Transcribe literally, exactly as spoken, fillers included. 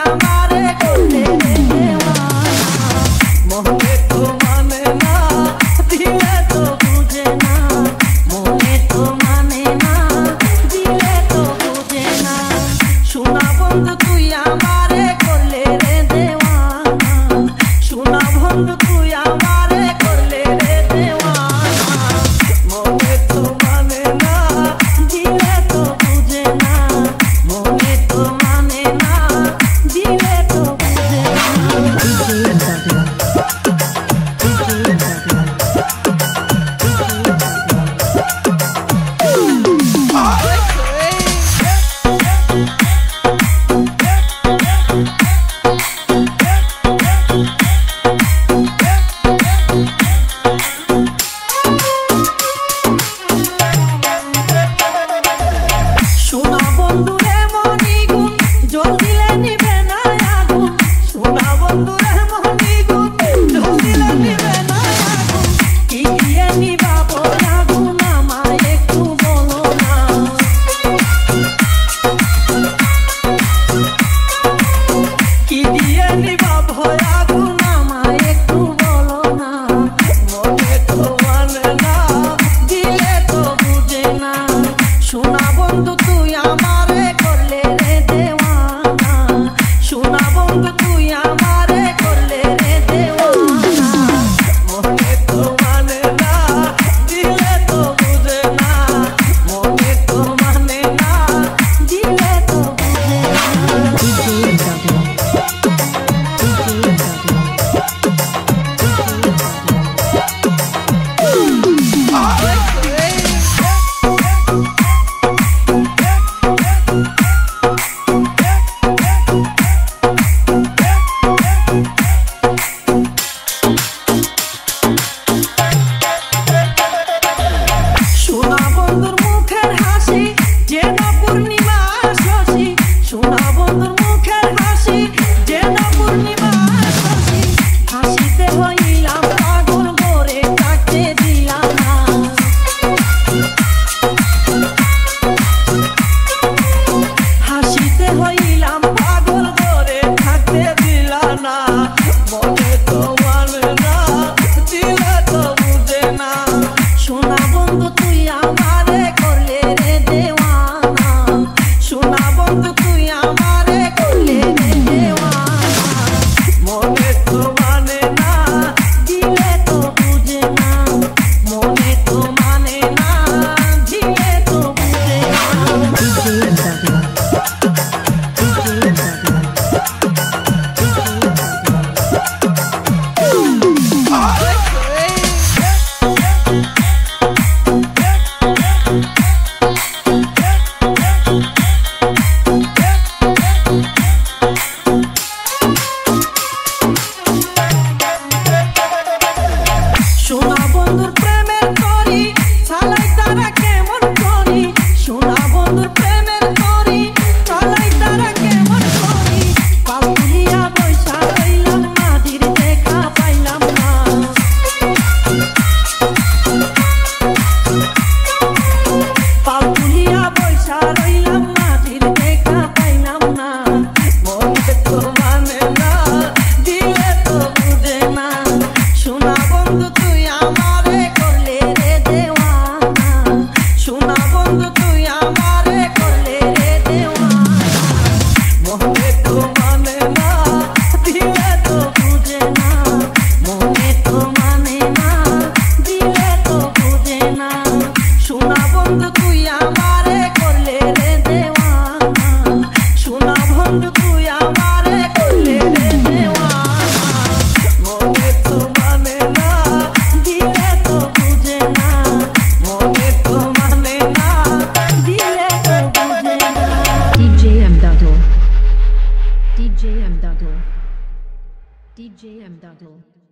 আমারে করলে রে দেওয়ানা মনে তো মানে না দিলে তো বুঝে না মনে তো মানে না দিলে তো বুঝে না শোনা বন্ধু তুই আমারে করলে রে দেওয়ানা শোনা বন্ধু তুই আমারে করলে রে দেওয়ানা মনে তো মানে না দিলে তো বুঝে না মনে তো মানে না দিলে তো বুঝে না D J M Dato. D J M Dato.